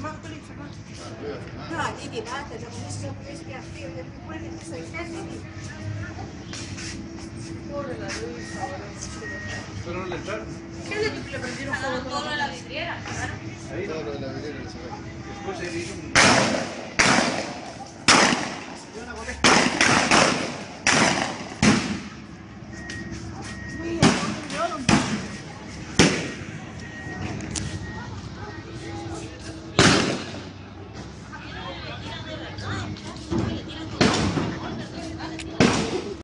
más película. No, Titi, basta, ya con eso es que así, después de eso, pobre la Luisa, ¿Pero no le entraron? ¿qué es lo que le prendieron fuego? Todo de la vidriera, claro. Ahí Todo lo de la vidriera lo sacaron. después se hizo un... Yo no conozco.